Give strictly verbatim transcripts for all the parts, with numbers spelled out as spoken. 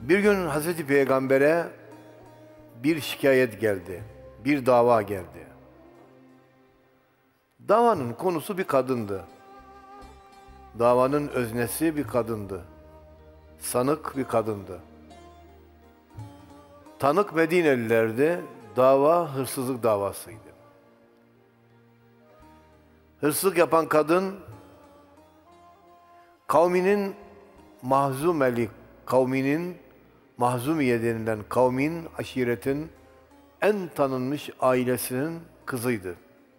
Bir gün Hazreti Peygamber'e bir şikayet geldi, bir dava geldi. Davanın konusu bir kadındı. Davanın öznesi bir kadındı. Sanık bir kadındı. Tanık Medinelilerdi, dava hırsızlık davasıydı. Hırsızlık yapan kadın, kavminin Mahzumeli, kavminin Mahzumiye denilen kavmin, aşiretin en tanınmış ailesinin kızıydı.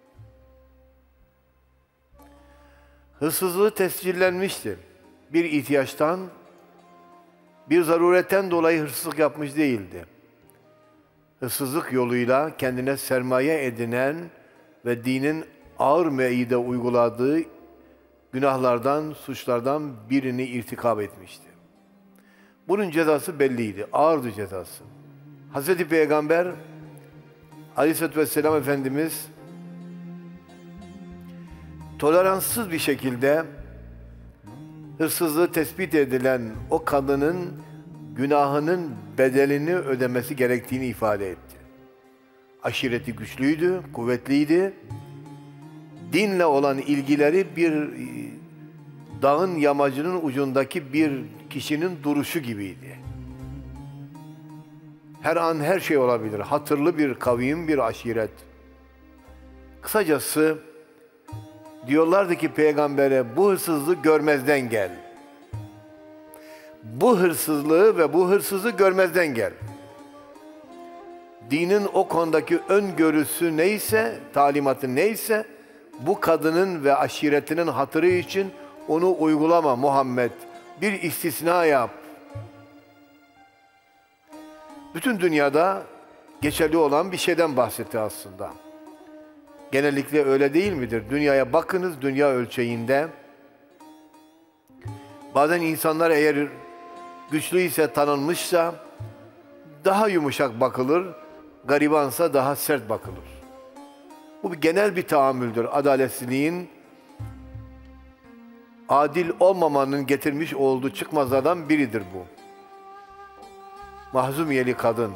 Hırsızlığı tescillenmişti. Bir ihtiyaçtan, bir zaruretten dolayı hırsızlık yapmış değildi. Hırsızlık yoluyla kendine sermaye edinen ve dinin ağır meide uyguladığı günahlardan, suçlardan birini irtikab etmişti. Bunun cezası belliydi, ağırdı cezası. Hazreti Peygamber Aleyhisselatü Vesselam Efendimiz toleranssız bir şekilde hırsızlığı tespit edilen o kadının günahının bedelini ödemesi gerektiğini ifade etti. Aşireti güçlüydü, kuvvetliydi. Dinle olan ilgileri bir dağın yamacının ucundaki bir kişinin duruşu gibiydi. Her an her şey olabilir. Hatırlı bir kavim, bir aşiret. Kısacası diyorlardı ki Peygamber'e, bu hırsızlığı görmezden gel. Bu hırsızlığı ve bu hırsızı görmezden gel. Dinin o konudaki öngörüsü neyse, talimatı neyse, bu kadının ve aşiretinin hatırı için onu uygulama Muhammed. Bir istisna yap. Bütün dünyada geçerli olan bir şeyden bahsetti aslında. Genellikle öyle değil midir? Dünyaya bakınız, dünya ölçeğinde. Bazen insanlar eğer güçlü ise, tanınmışsa daha yumuşak bakılır, garibansa daha sert bakılır. Bu bir genel bir tahammüldür. Adaletsizliğin, adil olmamanın getirmiş olduğu çıkmazlardan biridir bu. Mahzumiyeli kadın.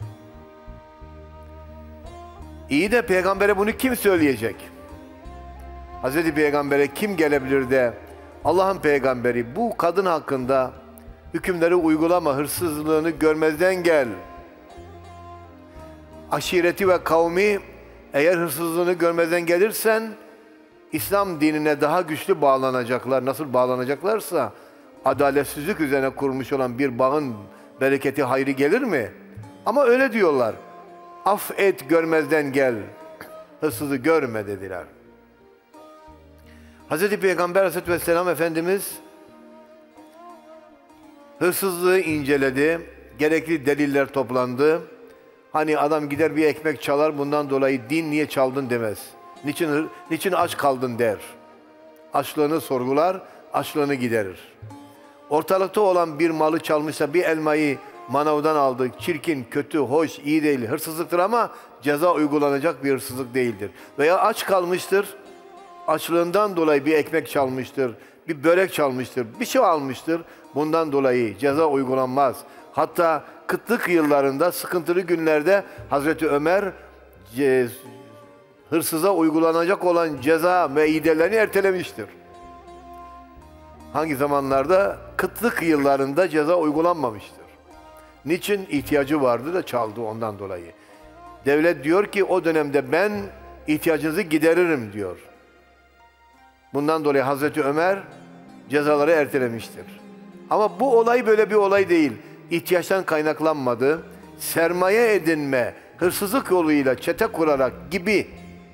İyi de Peygamber'e bunu kim söyleyecek? Hazreti Peygamber'e kim gelebilir de Allah'ın Peygamberi bu kadın hakkında hükümleri uygulama, hırsızlığını görmezden gel. Aşireti ve kavmi eğer hırsızlığını görmezden gelirsen İslam dinine daha güçlü bağlanacaklar. Nasıl bağlanacaklarsa adaletsizlik üzerine kurmuş olan bir bağın bereketi, hayrı gelir mi? Ama öyle diyorlar. Affet, görmezden gel. Hırsızı görme dediler. Hazreti Peygamber Aleyhisselatü Vesselam Efendimiz hırsızlığı inceledi. Gerekli deliller toplandı. Hani adam gider bir ekmek çalar, bundan dolayı din niye çaldın demez. Niçin, niçin aç kaldın der. Açlığını sorgular, açlığını giderir. Ortalıkta olan bir malı çalmışsa, bir elmayı manavdan aldı, çirkin, kötü, hoş, iyi değil, hırsızlıktır ama ceza uygulanacak bir hırsızlık değildir. Veya aç kalmıştır, açlığından dolayı bir ekmek çalmıştır, bir börek çalmıştır, bir şey almıştır, bundan dolayı ceza uygulanmaz. Hatta kıtlık yıllarında, sıkıntılı günlerde Hazreti Ömer ce, hırsıza uygulanacak olan ceza meidelerini ertelemiştir. Hangi zamanlarda? Kıtlık yıllarında ceza uygulanmamıştır. Niçin? İhtiyacı vardı da çaldı ondan dolayı. Devlet diyor ki o dönemde ben ihtiyacınızı gideririm diyor. Bundan dolayı Hazreti Ömer cezaları ertelemiştir. Ama bu olay böyle bir olay değil. İhtiyaçtan kaynaklanmadı. Sermaye edinme, hırsızlık yoluyla çete kurarak gibi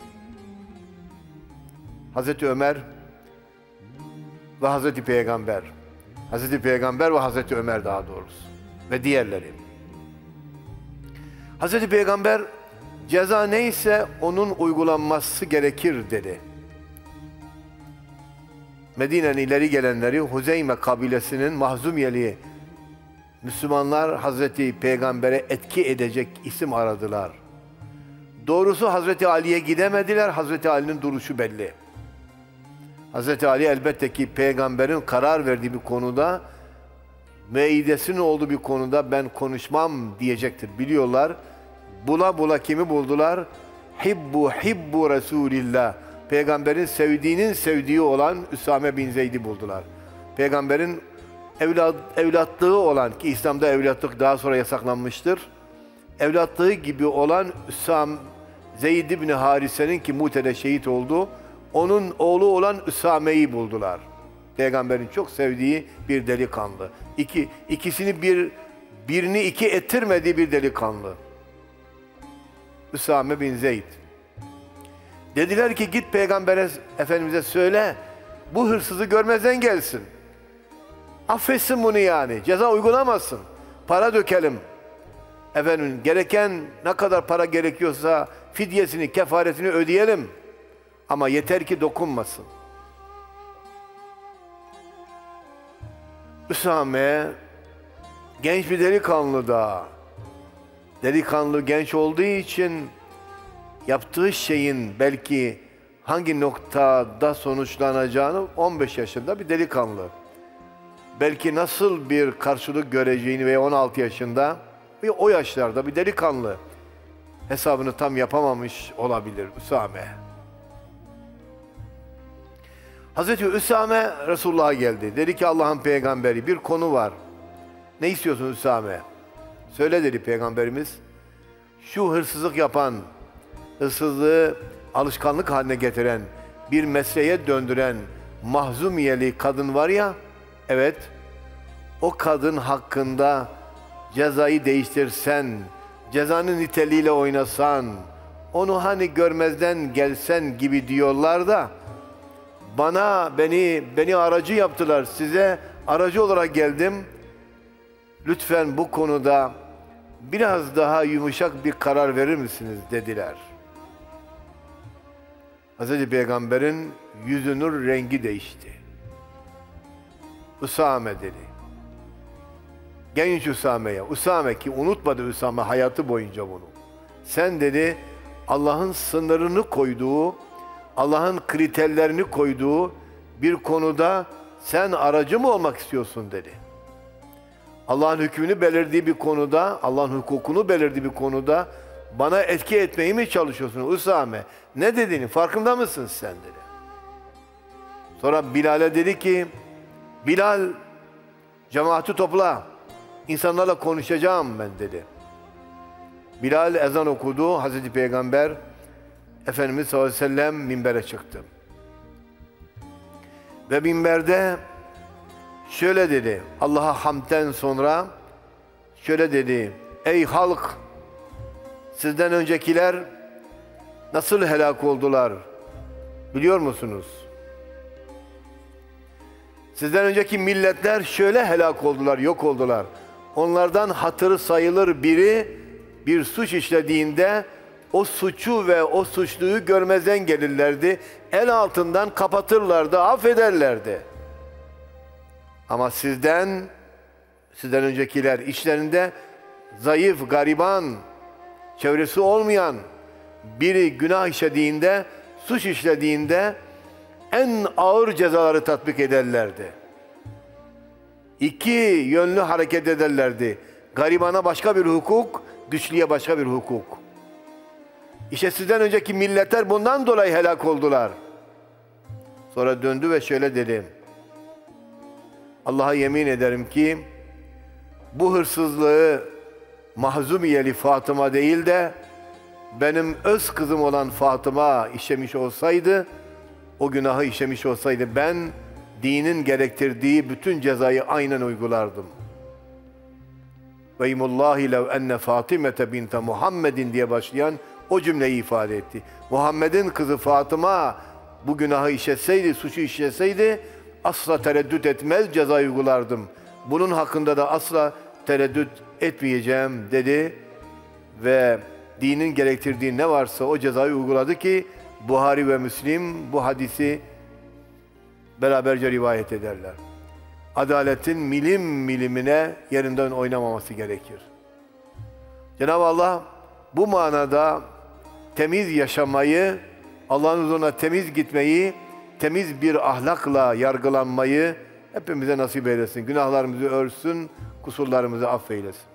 Hazreti Ömer ve Hazreti Peygamber, Hazreti Peygamber ve Hazreti Ömer daha doğrusu ve diğerleri. Hazreti Peygamber ceza neyse onun uygulanması gerekir dedi. Medine'nin ileri gelenleri Huzeyme kabilesinin Mahzumiyeli Müslümanlar Hazreti Peygamber'e etki edecek isim aradılar. Doğrusu Hazreti Ali'ye gidemediler. Hazreti Ali'nin duruşu belli. Hazreti Ali elbette ki Peygamber'in karar verdiği bir konuda müeyyidesinin olduğu bir konuda ben konuşmam diyecektir. Biliyorlar. Bula bula kimi buldular? Hibbu hibbu Resulillah. Peygamberin sevdiğinin sevdiği olan Üsame bin Zeyd'i buldular. Peygamberin evlat, evlatlığı olan, ki İslam'da evlatlık daha sonra yasaklanmıştır. Evlatlığı gibi olan Üsame, Zeyd ibn Harise'nin, ki Mute'de şehit oldu, onun oğlu olan Üsame'yi buldular. Peygamberin çok sevdiği bir delikanlı. İki, ikisini bir, birini iki ettirmediği bir delikanlı. Üsame bin Zeyd. Dediler ki git Peygamber'e, Efendimiz'e söyle, bu hırsızı görmezden gelsin. Affetsin bunu yani, ceza uygulamasın. Para dökelim. Efendim gereken ne kadar para gerekiyorsa fidyesini, kefaretini ödeyelim. Ama yeter ki dokunmasın. Üsame genç bir delikanlı da. Delikanlı genç olduğu için yaptığı şeyin belki hangi noktada sonuçlanacağını, on beş yaşında bir delikanlı. Belki nasıl bir karşılık göreceğini veya on altı yaşında ve o yaşlarda bir delikanlı hesabını tam yapamamış olabilir Üsame. Hazreti Üsame Resulullah'a geldi. Dedi ki Allah'ın peygamberi, bir konu var. Ne istiyorsun Üsame? Söyle dedi Peygamberimiz. Şu hırsızlık yapan, hırsızlığı alışkanlık haline getiren, bir mesleğe döndüren Mahzumiyeli kadın var ya, evet, o kadın hakkında cezayı değiştirsen, cezanın niteliğiyle oynasan, onu hani görmezden gelsen gibi diyorlar da, bana, beni, beni aracı yaptılar, size aracı olarak geldim. Lütfen bu konuda biraz daha yumuşak bir karar verir misiniz dediler. Hazreti Peygamber'in yüzünün rengi değişti. Üsame dedi. Genç Üsame'ye, Üsame, ki unutmadı Üsame hayatı boyunca bunu. Sen dedi, Allah'ın sınırını koyduğu, Allah'ın kriterlerini koyduğu bir konuda sen aracı mı olmak istiyorsun dedi. Allah'ın hükmünü belirdiği bir konuda, Allah'ın hukukunu belirdiği bir konuda bana etki etmeyi mi çalışıyorsun Üsame? Ne dediğini farkında mısın sen dedi. Sonra Bilal'e dedi ki, Bilal, cemaati topla, insanlarla konuşacağım ben dedi. Bilal ezan okudu, Hazreti Peygamber Efendimiz sallallahu aleyhi ve sellem minbere çıktı. Ve minberde şöyle dedi, Allah'a hamden sonra şöyle dedi, ey halk, sizden öncekiler nasıl helak oldular biliyor musunuz? Sizden önceki milletler şöyle helak oldular, yok oldular. Onlardan hatırı sayılır biri bir suç işlediğinde o suçu ve o suçluyu görmezden gelirlerdi. El altından kapatırlardı, affederlerdi. Ama sizden, sizden öncekiler işlerinde zayıf, gariban, çevresi olmayan biri günah işlediğinde, suç işlediğinde en ağır cezaları tatbik ederlerdi. İki yönlü hareket ederlerdi. Garibana başka bir hukuk, güçlüye başka bir hukuk. İşte sizden önceki milletler bundan dolayı helak oldular. Sonra döndü ve şöyle dedi. Allah'a yemin ederim ki bu hırsızlığı Mahzumiyeli Fatıma değil de benim öz kızım olan Fatıma işlemiş olsaydı, o günahı işlemiş olsaydı ben dinin gerektirdiği bütün cezayı aynen uygulardım. Ve imullahi lev enne Fatimete binte Muhammedin diye başlayan o cümleyi ifade etti. Muhammed'in kızı Fatıma bu günahı işletseydi, suçu işletseydi asla tereddüt etmez, ceza uygulardım. Bunun hakkında da asla tereddüt etmeyeceğim dedi ve dinin gerektirdiği ne varsa o cezayı uyguladı ki Buhari ve Müslim bu hadisi beraberce rivayet ederler. Adaletin milim milimine yerinden oynamaması gerekir. Cenab-ı Allah bu manada temiz yaşamayı, Allah'ın huzuruna temiz gitmeyi, temiz bir ahlakla yargılanmayı hepimize nasip eylesin. Günahlarımızı örtsün, kusurlarımızı affeylesin.